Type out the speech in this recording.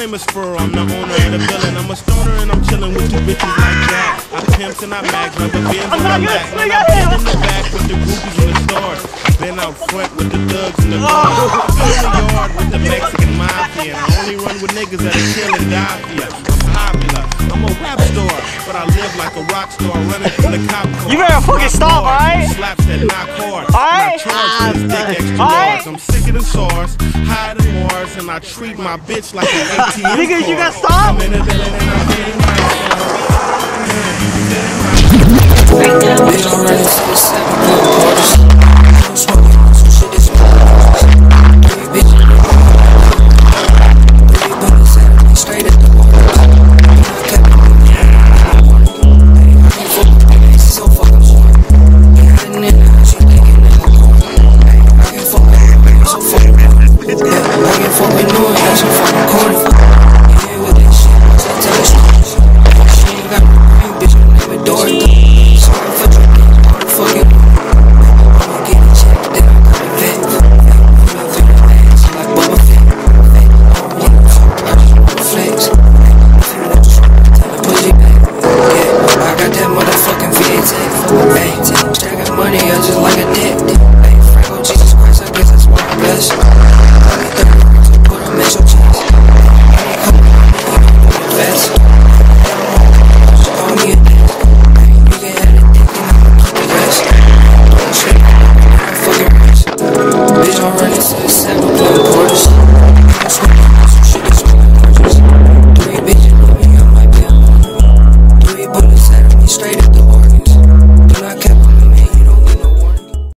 famous for, I'm the owner of the building. I'm a stoner and I'm chilling with two bitches like that. I pimps and I mags, rubber bands on my back. When I've been in the back with the groupies in the stores. Been out front with the thugs in the bars. Been in the yard with the Mexican mafia. And I only run with niggas that are killing Davia. I'm popular, I'm a rap star, but I live like a rock star running from the cop car. You better fucking stop, alright? Slaps that knock hard. Alright? I'm sick of the sauce, higher than Mars, and I treat my bitch like an ATM Nigga, you card. gotta stop? I'm in the building and I'm getting right.